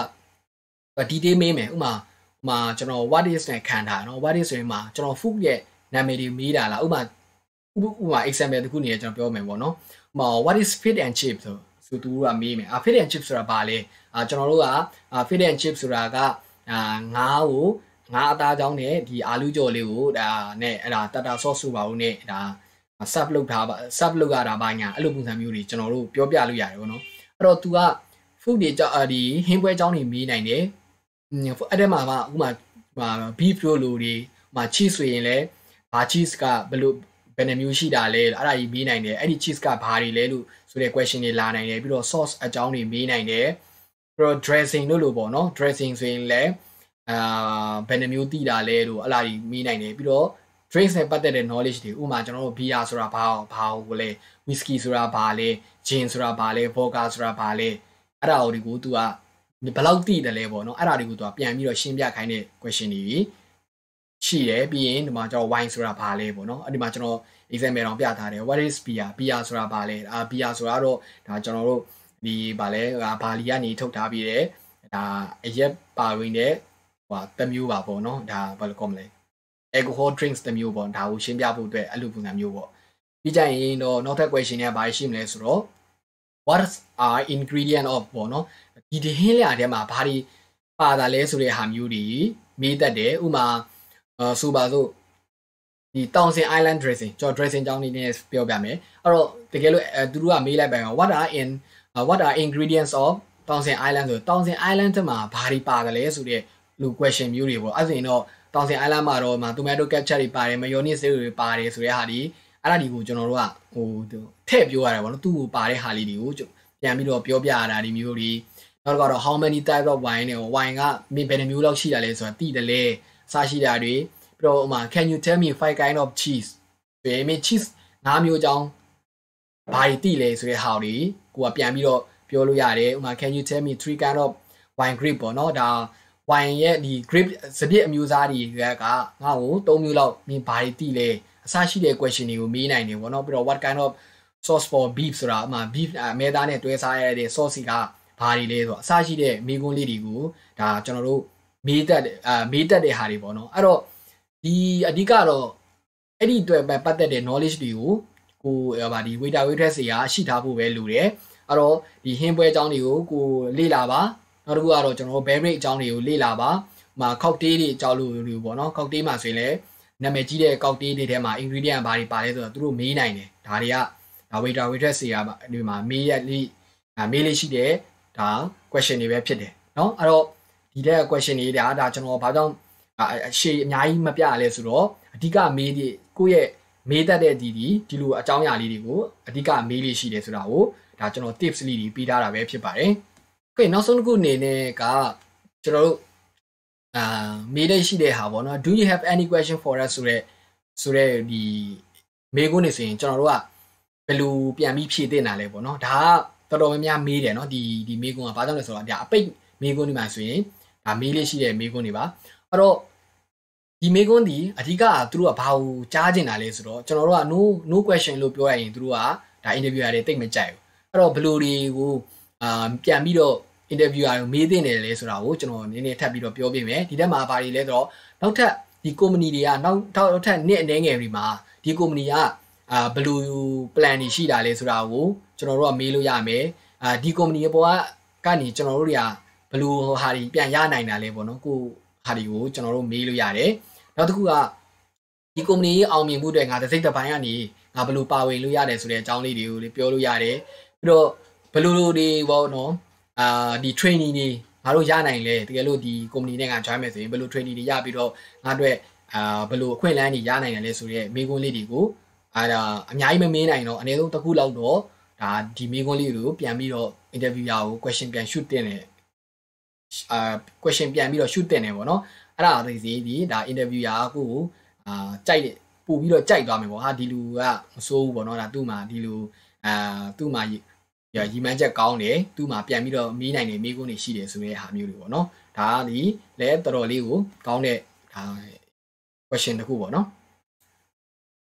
detail မေးမယ်ဥမာဥမာကျွန်တော် what is နဲ့ခံထားနော် what is ဆိုရင်မှာကျွန်တော် food ရဲ့နာမည်တွေမေးတာလားဥမာဥမာ example တစ်ခုနေကျွန်တော်ပြောမယ်ပေါ့နော်ဥမာ what is fit and chip ဆိုဆိုသူကမေးမယ်အာ fit and chip ဆိုတာဘာလဲအာကျွန်တော်တို့ကအာ fit and chip ဆိုတာကအာငါးကိုငါးအသားချောင်းနဲ့ဒီအာလူးကြော်လေးကိုဒါနဲ့အဲ့ဒါတတာ sauce ဆိုပါဦးနဲ့ဒါ sub လုပ်ထားပါ sub လုပ်ရတာပါညာအဲ့လိုပုံစံမျိုးတွေကျွန်တော်တို့ပြောပြလို့ရတယ်ပေါ့နော်အဲ့တော့ तू က food တွေကြောင့်ဒီဟင်းပွဲချောင်းတွေမေးနိုင်တယ်အဲ့ဒါမှာဥမာ beef လို့လူတွေမှာ cheese ဆိုရင်လည်းဘာ cheese ကဘယ်လိုဘယ်နှမျိုးရှိတာလဲအဲ့ဒါကြီးမေးနိုင်တယ်အဲ့ဒီ cheese ကဘာတွေလဲလို့ဆိုတဲ့ question တွေလာနိုင်တယ်ပြီးတော့ sauce အကြောင်းတွေမေးနိုင်တယ်ပြီးတော့ dressing လို့လို့ပေါ့နော် dressing ဆိုရင်လည်းအာဘယ်နှမျိုးတည်တာလဲလို့အဲ့ဒါကြီးမေးနိုင်တယ်ပြီးတော့ drinks နဲ့ပတ်သက်တဲ့ knowledge တွေဥမာကျွန်တော်တို့ beer ဆိုတာဘာဘာကိုလဲ whisky ဆိုတာဘာလဲ gin ဆိုတာဘာလဲ vodka ဆိုတာဘာလဲအဲ့ဒါတွေကို तू ကဘယ်လောက်တည်တယ်လဲပေါ့နော်အဲ့ဒါတွေကို तू ကပြန်ပြီးတော့ရှင်းပြခိုင်းတဲ့ question တွေရှိတယ်ပြီးရင်ဒီမှာကျွန်တော် wine ဆိုတာဘာလဲပေါ့နော်အဲ့ဒီမှာကျွန်တော် example တောင်ပြထားတယ် what is beer beer ဆိုတာဘာလဲအာ beer ဆိုတာတော့ဒါကျွန်တော်တို့ဒီဘာလဲဘာလီကနေထုတ်ထားပြီးတယ်ဒါအရက်ပါဝင်တဲ့ဟိုတမျိုးပါပေါ့နော်ဒါဘာလို့ကောမလဲ alcohol drinks တမျိုးပေါ့ဒါကိုရှင်းပြဖို့အတွက်အဲ့လိုပုံစံမျိုးပေါ့ပြီးကြရင်တော့နောက်ထပ် question တွေကဘာရှိမလဲဆိုတော့ what are ingredient of ပေါ့နော်ဒီဒီဟင်းလျာထဲမှာဘာတွေပါတာလဲဆိုတဲ့ဟာမျိုးတွေမေးတတ်တယ်ဥမာအာဆိုပါစို့ဒီတောင်စင် island dressing ကျွန်တော် dressing ကြောင်းနေနေပြောပြမယ်အဲ့တော့တကယ်လို့အဲသူတို့ကမေးလိုက်ပါရင် what are in uh, what are ingredients of တောင်စင် island ဆိုတောင်စင် island မှာဘာတွေပါတယ်လဲဆိုတဲ့လူ question မျိုးတွေပေါ့အဲ့ဆိုရင်တော့တောင်စင် island မှာတော့ tomato ketchup တွေပါတယ် mayonnaise တွေပါတယ်ဆိုတဲ့ဟာဒီအဲ့ဒါတွေကိုကျွန်တော်တို့ကဟိုထည့်ပြောရတယ်ပေါ့နော်သူ့ကိုပါတဲ့ဟာလေးတွေကိုပြန်ပြီးတော့ပြောပြရတာဒီမျိုးတွေနောက်တော့ how many type of wine နဲ့ wine ကဘယ်နှမျိုးလောက်ရှိတာလဲဆိုတာသိတယ်လေအစားရှိတာတွေပြီးတော့ဥမာ can you tell me five kind of cheese ဆိုရင် cheese ငါးမျိုးအကြောင်းဘာတွေသိလဲဆိုတဲ့ဟာတွေကိုကပြန်ပြီးတော့ပြောလို့ရတယ်ဥမာ can you tell me three kind of wine grape ပေါ့နော်ဒါ wine ရဲ့ဒီ grape စပစ်အမျိုးအစားတွေကငါ့ကိုသုံးမျိုးလောက်မင်းဘာတွေသိလဲအစားရှိတဲ့ question တွေကိုမေးနိုင်တယ်ပေါ့နော်ပြီးတော့ what kind of sauce for beef ဆိုတာဥမာ beef အမဲသားနဲ့တွဲစားရတဲ့ sauce ကဘာတွေလဲဆိုတော့အစားရှိတဲ့မေးခွန်းလေးတွေကိုဒါကျွန်တော်တို့မေးတတ်အာမေးတတ်တဲ့ဟာတွေပေါ့နော်အဲ့တော့ဒီအဓိကတော့အဲ့ဒီအတွက်ပတ်သက်တဲ့ knowledge တွေကိုကိုဗာဒီ waiter waitress တွေကရှိထားဖို့ပဲလိုတယ်အဲ့တော့ဒီဟင်းပွဲအကြောင်းတွေကိုကိုလေ့လာပါနောက်တစ်ခုကတော့ကျွန်တော်တို့ beverage အကြောင်းတွေကိုလေ့လာပါဥမာ cocktail တွေအကြောင်းလို့ပေါ့နော် cocktail မှာဆိုရင်လည်းနာမည်ကြီးတဲ့ cocktail တွေထဲမှာ ingredient ဘာတွေပါလဲဆိုတော့သူတို့မေးနိုင်တယ်ဒါတွေကဒါ waiter waitress တွေကဒီမှာမေးရလေးမေးလေးရှိတယ်ဒါ question တွေပဲဖြစ်တယ်เนาะအဲ့တော့ဒီတဲ့ question တွေဒါဒါကျွန်တော်ဘာကြောင့်အရှေ့အများကြီးမပြရလဲဆိုတော့အဓိကမေးတဲ့ကိုယ့်ရဲ့မေးတတ်တဲ့ဒီဒီဒီလိုအကြောင်းအရာလေးတွေကိုအဓိကမေးလေးရှိတယ်ဆိုတာကိုဒါကျွန်တော် tips လေးတွေပေးထားတာပဲဖြစ်ပါတယ်။ Okay နောက်ဆုံးတစ်ခုအနေနဲ့ကကျွန်တော်တို့အာမေးလေးရှိတဲ့ဟာပေါ့နော် Do you have any question for us ဆိုတဲ့ဆိုတဲ့ဒီမေးခွန်းနေဆိုရင်ကျွန်တော်တို့ကဘယ်လိုပြန်ပြီးဖြည့်တင်တာလဲပေါ့နော်ဒါကတော်တော်များများမေးတယ်နော်ဒီဒီမေးခွန်းကဘာကြောင့်လဲဆိုတော့ဒါအပိတ်မေးခွန်းဒီမှာဆိုရင်ဒါမေးလေးရှိတဲ့မေးခွန်းတွေပါအဲ့တော့ဒီမေးခွန်းဒီအဓိကသူတို့ကဘာကိုကြားကျင်တာလဲဆိုတော့ကျွန်တော်တို့က no no question လို့ပြောရရင်သူတို့ကဒါ interviewer တွေတိတ်မကြိုက်ဘူးအဲ့တော့ဘယ်လိုတွေကိုအာပြန်ပြီးတော့ interviewer ကိုမေးသင့်တယ်လဲဆိုတာကိုကျွန်တော်နည်းနည်းထပ်ပြီးတော့ပြောပေးမယ်ဒီတက်မှာဘာတွေလဲဆိုတော့နောက်ထပ်ဒီ company တွေကနောက်နောက်ထပ်နှစ်အနေငယ်တွေမှာဒီ company ကအာဘယ်လို plan တွေရှိတာလဲဆိုတာကိုကျွန်တော်တို့ကမေးလို့ရမယ်အာဒီ company ရဲ့ပေါ်ကကနေကျွန်တော်တို့တွေကဘယ်လိုဟာတွေပြန်ရနိုင်တာလဲပေါ့နော်ကိုဟာတွေကိုကျွန်တော်တို့မေးလို့ရတယ်နောက်တစ်ခုကဒီ company ရဲ့အောင်မြင်မှုတွေငါတစ်စိတ်တစ်ပိုင်းကနေငါဘယ်လိုပါဝင်လို့ရတယ်ဆိုတဲ့အကြောင်းလေးတွေကိုလေပြောလို့ရတယ်ပြီးတော့ဘယ်လိုလိုတွေပေါ့နော်အာဒီ training တွေငါတို့ရနိုင်လဲတကယ်လို့ဒီ company နဲ့ငါ join မယ်ဆိုရင်ဘယ်လို training တွေရပြီးတော့ငါတို့အာဘယ်လိုအခွင့်အလမ်းတွေရနိုင်တယ်လဲဆိုတဲ့မေးခွန်းလေးတွေကိုအာအများကြီးမမေးနိုင်တော့အနည်းဆုံးတစ်ခုလောက်တော့ဒါဒီမေးခွန်းလေးတွေကိုပြန်ပြီးတော့ interviewer ကို question ပြန် shoot တင်တယ်အာ question ပြန်ပြီးတော့ shoot တင်တယ်ပေါ့နော်အဲ့ဒါသိစီဒီဒါ interviewer ကိုအာကြိုက်ပို့ပြီးတော့ကြိုက်သွားမယ်ပေါ့ဟာဒီလူကမစိုးဘူးပေါ့နော်ဒါသူ့မှာဒီလူအာသူ့မှာရီမန်းချက်ကောင်းတယ်သူ့မှာပြန်ပြီးတော့မေးနိုင်တယ်မေးခွန်းတွေရှိတယ်ဆိုတဲ့ဟာမျိုးတွေပေါ့နော်ဒါကဒီလည်းတော်တော်လေးကိုကောင်းတဲ့ဒါ question တစ်ခုပေါ့နော်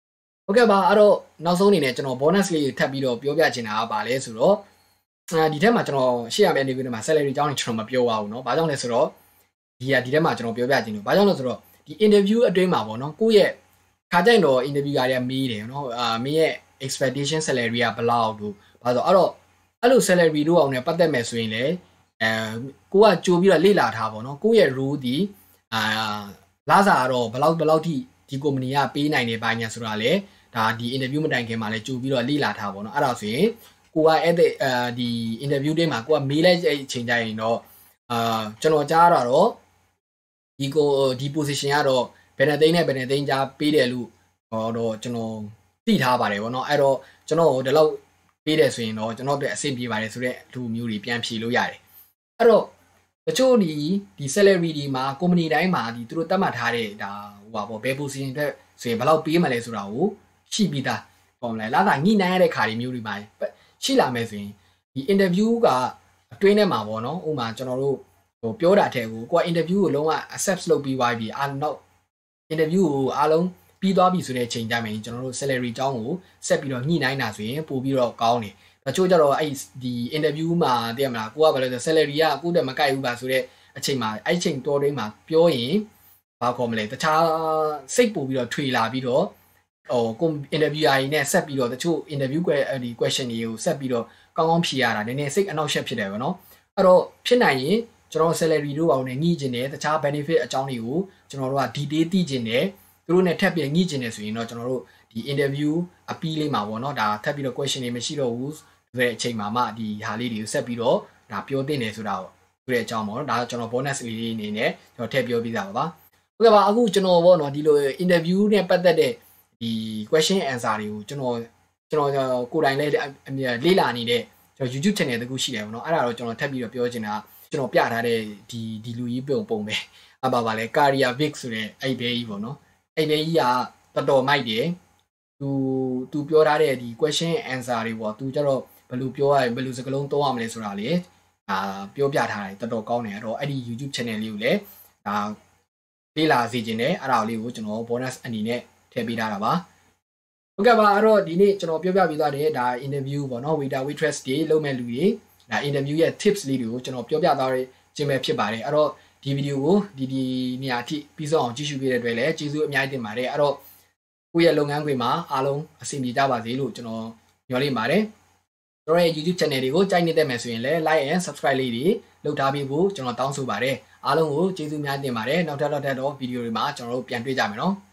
ဟုတ်ကဲ့ပါအဲ့တော့နောက်ဆုံးအနေနဲ့ကျွန်တော် bonus လေးထပ်ပြီးတော့ပြောပြချင်တာကပါလဲဆိုတော့အဲဒီထက်မှာကျွန်တော်ရှေ့ရမယ့်နေပြီးတော့မှာ salary အကြောင်းကိုကျွန်တော်မပြောပါဘူးเนาะဘာကြောင့်လဲဆိုတော့ဒီကဒီထက်မှာကျွန်တော်ပြောပြချင်လို့ဘာကြောင့်လဲဆိုတော့ဒီ interview အတွင်းမှာပေါ့နော်ကိုယ့်ရဲ့ခါကြိုက်တော့ interview ကလည်းမေးတယ်เนาะအာမင်းရဲ့ expectation salary ကဘယ်လောက်လို့ဘာလို့အဲ့တော့အဲ့လို salary တို့အောင်နဲ့ပတ်သက်မယ်ဆိုရင်လည်းအဲကိုကကြိုပြီးတော့လေ့လာထားပါတော့ကိုယ့်ရဲ့ role ဒီအာလာစားတော့ဘယ်လောက်ဘယ်လောက်ထိဒီ company ကပေးနိုင်နေပါညာဆိုတာလေဒါဒီ interview မတိုင်ခင်မှာလည်းကြိုပြီးတော့လေ့လာထားပါတော့အဲ့ဒါဆိုရင်ကိုကအဲ့တဲ့အဲဒီ interview တွေမှာကိုကမေးလိုက်တဲ့အချိန်ကျရင်တော့အာကျွန်တော်ကြားရတော့ဒီကိုဒီ position ကတော့ဘယ်နဲ့သိန်းနဲ့ဘယ်နဲ့သိန်းကြားပေးတယ်လို့ဟောတော့ကျွန်တော်သိထားပါတယ်ဗောနော်အဲ့တော့ကျွန်တော်ဒီလောက်ပေးတယ်ဆိုရင်တော့ကျွန်တော်အတွက်အဆင်ပြေပါတယ်ဆိုတဲ့လူမျိုးတွေပြန်ဖြေလို့ရတယ်အဲ့တော့တချို့ဒီဒီ salary ဒီမှာ company တိုင်းမှာဒီသူတို့တတ်မှတ်ထားတဲ့ဒါဟိုပါဗောဘယ် position အတွက်ဆိုရင်ဘယ်လောက်ပေးမှလဲဆိုတာကိုရှိပြီးသားပေါ့မလဲလာတာညှိနှိုင်းရတဲ့ခါတွေမျိုးတွေမှာရှိလာမယ်ဆိုရင်ဒီ interview ကအတွင်းထဲမှာပေါ့နော်ဥပမာကျွန်တော်တို့ဟိုပြောတာတဲ့ကိုကိုက interview ကိုလုံးဝ accept လုပ်ပြီးသွားပြီအာနောက် interview ကိုအားလုံးပြီးသွားပြီဆိုတဲ့အချိန်ကြမယ်ကျွန်တော်တို့ salary အကြောင်းကိုဆက်ပြီးတော့ညှိနှိုင်းတာဆိုရင်ပို့ပြီးတော့ကောင်းတယ်တချို့ကြတော့အဲ့ဒီ interview မှာသိရမလားကိုကဘာလဲဆို salary ကကိုတက်မကိုက်ဘူးပါဆိုတဲ့အချိန်မှာအဲ့ချိန်တော်တိုင်းမှာပြောရင်ဘာခေါ်မလဲတခြားစိတ်ပို့ပြီးတော့ထွေလာပြီးတော့ဟိုကို interviewer ကြီးနဲ့ဆက်ပြီးတော့တချို့ interview ကွဒီ question တွေကိုဆက်ပြီးတော့ကောင်းကောင်းဖြေရတာနည်းနည်းစိတ်အနှောက်အယှက်ဖြစ်တယ်ဗောနော်အဲ့တော့ဖြစ်နိုင်ရင်ကျွန်တော် salary တို့ပါနဲ့ညှိကျင်တယ်တခြား benefit အကြောင်းတွေကိုကျွန်တော်တို့က detail သိကျင်တယ်သူတို့နဲ့ထပ်ပြီးညှိကျင်တယ်ဆိုရင်တော့ကျွန်တော်တို့ဒီ interview အပီးလေးမှာဗောနော်ဒါထပ်ပြီးတော့ question တွေမရှိတော့ဘူးဆိုတဲ့အချိန်မှာမှဒီဟာလေးတွေကိုဆက်ပြီးတော့ဒါပြောသင့်တယ်ဆိုတာပေါ့ဆိုတဲ့အကြောင်းဗောနော်ဒါကကျွန်တော် bonus လေးလေးအနေနဲ့ကျွန်တော်ထည့်ပြောပြသားပါပါဟုတ်ကဲ့ပါအခုကျွန်တော်ဗောနော်ဒီလို interview နဲ့ပတ်သက်တဲ့ဒီ question answer တွေကိုကျွန်တော်ကျွန်တော်ကိုယ်တိုင်လည်းလေ့လာနေတဲ့ကျွန်တော် YouTube channel တခုရှိတယ်ဗောနော်အဲ့ဒါတော့ကျွန်တော်ထပ်ပြီးတော့ပြောချင်တာကျွန်တော်ပြထားတဲ့ဒီဒီလူကြီးပုံပုံပဲအပါပါလဲ Career Vic ဆိုတဲ့အဲ့ဘဲကြီးဗောနော်အဲ့ဘဲကြီးကတော်တော်မိုက်တယ်သူသူပြောထားတဲ့ဒီ question answer တွေဗောသူကျတော့ဘယ်လိုပြောရဘယ်လိုစကားလုံးသုံးရမလဲဆိုတာလေအာပြောပြထားတယ်တော်တော်ကောင်းတယ်အဲ့တော့အဲ့ဒီ YouTube channel လေးကိုလည်းဒါလေ့လာစေချင်တယ်အဲ့ဒါလေးကိုကျွန်တော် bonus အနေနဲ့ထည့်ပေးထားတာပါဟုတ်ကဲ့ပါအဲ့တော့ဒီနေ့ကျွန်တော်ပြောပြပေးသွားတယ်ဒါ interview ပေါ့နော် waiter waitress တွေလုပ်မဲ့လူတွေဒါ interview ရဲ့ tips လေးတွေကိုကျွန်တော်ပြောပြသွားခြင်းပဲဖြစ်ပါတယ်အဲ့တော့ဒီဗီဒီယိုကိုဒီဒီနေရာအထိပြီးဆုံးအောင်ကြည့်ရှုပေးတဲ့အတွက်လည်းကျေးဇူးအများကြီးတင်ပါတယ်အဲ့တော့ကိုယ့်ရဲ့လုပ်ငန်းခွင်မှာအားလုံးအဆင်ပြေကြပါစေလို့ကျွန်တော်ညွှန်လိုက်ပါတယ်ကျွန်တော်ရဲ့ YouTube channel တွေကိုကြိုက်နေတဲ့မယ်ဆိုရင်လည်း like and subscribe လေးတွေလုပ်ထားပေးဖို့ကျွန်တော်တောင်းဆိုပါတယ်အားလုံးကိုကျေးဇူးများတင်ပါတယ်နောက်ထပ်နောက်ထပ်တော့ဗီဒီယိုတွေမှာကျွန်တော်တို့ပြန်တွေ့ကြမယ်နော်